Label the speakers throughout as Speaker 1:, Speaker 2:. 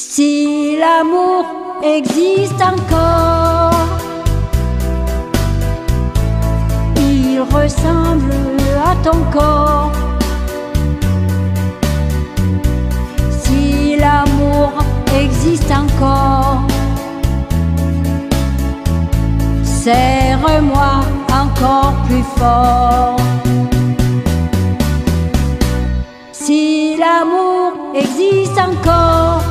Speaker 1: Si l'amour existe encore, il ressemble à ton corps. Si l'amour existe encore, serre-moi encore plus fort. Si l'amour existe encore,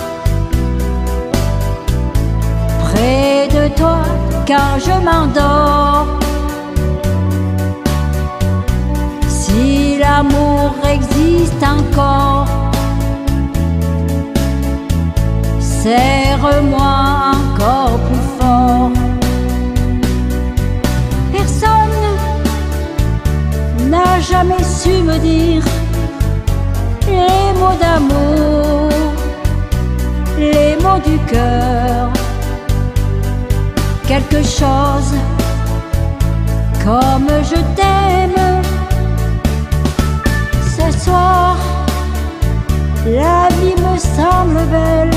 Speaker 1: près de toi quand je m'endors. Si l'amour existe encore, serre-moi encore plus fort. Personne n'a jamais su me dire les mots d'amour, les mots du cœur. Quelque chose comme je t'aime. Ce soir, la vie me semble belle.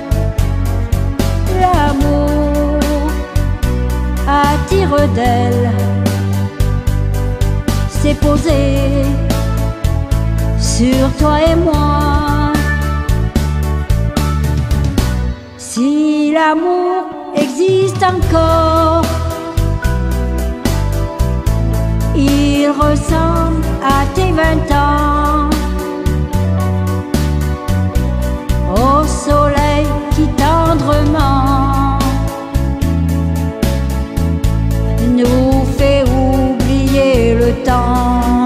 Speaker 1: L'amour attire d'elle, s'est posé sur toi et moi. Si l'amour existe encore, il ressemble à tes 20 ans, au soleil qui tendrement nous fait oublier le temps.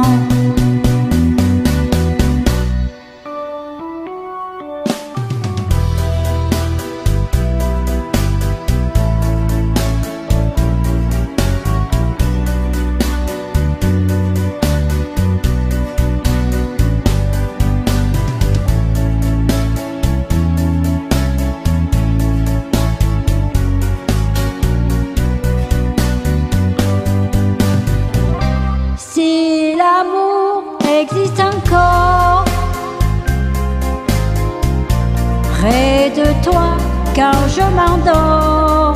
Speaker 1: Si l'amour existe encore, près de toi quand je m'endors.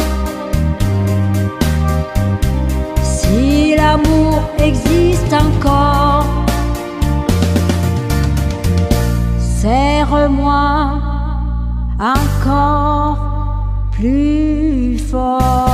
Speaker 1: Si l'amour existe encore, serre-moi encore plus fort.